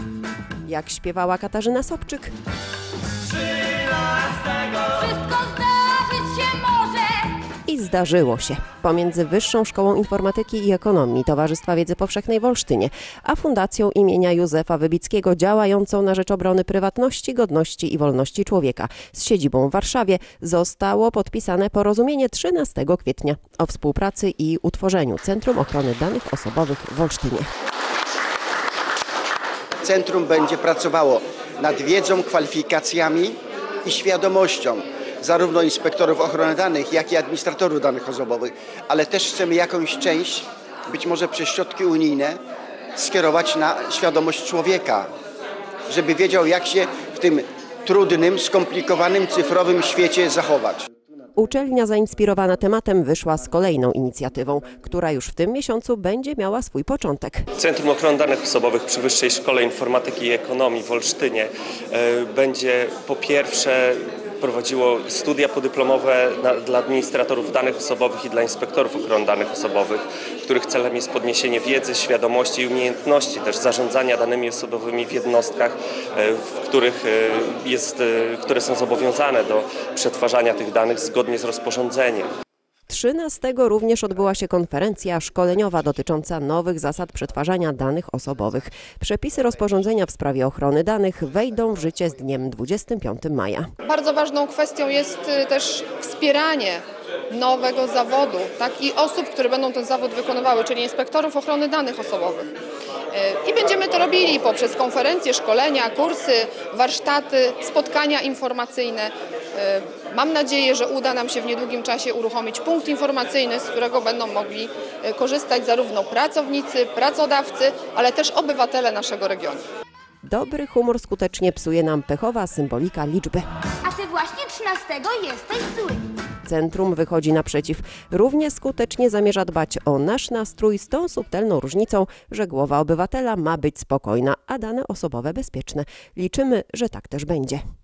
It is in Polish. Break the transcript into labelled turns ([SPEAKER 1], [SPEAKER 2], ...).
[SPEAKER 1] Jak śpiewała Katarzyna Sobczyk.
[SPEAKER 2] 13. Wszystko zdarzyć się może.
[SPEAKER 1] I zdarzyło się. Pomiędzy Wyższą Szkołą Informatyki i Ekonomii Towarzystwa Wiedzy Powszechnej w Olsztynie, a Fundacją imienia Józefa Wybickiego działającą na rzecz obrony prywatności, godności i wolności człowieka z siedzibą w Warszawie zostało podpisane porozumienie 13 kwietnia o współpracy i utworzeniu Centrum Ochrony Danych Osobowych w Olsztynie.
[SPEAKER 3] Centrum będzie pracowało nad wiedzą, kwalifikacjami i świadomością zarówno inspektorów ochrony danych, jak i administratorów danych osobowych, ale też chcemy jakąś część, być może przez środki unijne, skierować na świadomość człowieka, żeby wiedział, jak się w tym trudnym, skomplikowanym, cyfrowym świecie zachować.
[SPEAKER 1] Uczelnia zainspirowana tematem wyszła z kolejną inicjatywą, która już w tym miesiącu będzie miała swój początek.
[SPEAKER 4] Centrum Ochrony Danych Osobowych przy Wyższej Szkole Informatyki i Ekonomii w Olsztynie będzie po pierwsze prowadziło studia podyplomowe dla administratorów danych osobowych i dla inspektorów ochrony danych osobowych, których celem jest podniesienie wiedzy, świadomości i umiejętności też zarządzania danymi osobowymi w jednostkach, które są zobowiązane do przetwarzania tych danych zgodnie z rozporządzeniem.
[SPEAKER 1] 13 również odbyła się konferencja szkoleniowa dotycząca nowych zasad przetwarzania danych osobowych. Przepisy rozporządzenia w sprawie ochrony danych wejdą w życie z dniem 25 maja.
[SPEAKER 5] Bardzo ważną kwestią jest też wspieranie nowego zawodu, tak, i osób, które będą ten zawód wykonywały, czyli inspektorów ochrony danych osobowych. I będziemy to robili poprzez konferencje, szkolenia, kursy, warsztaty, spotkania informacyjne. Mam nadzieję, że uda nam się w niedługim czasie uruchomić punkt informacyjny, z którego będą mogli korzystać zarówno pracownicy, pracodawcy, ale też obywatele naszego regionu.
[SPEAKER 1] Dobry humor skutecznie psuje nam pechowa symbolika liczby.
[SPEAKER 2] A ty właśnie 13 jesteś zły.
[SPEAKER 1] Centrum wychodzi naprzeciw. Równie skutecznie zamierza dbać o nasz nastrój z tą subtelną różnicą, że głowa obywatela ma być spokojna, a dane osobowe bezpieczne. Liczymy, że tak też będzie.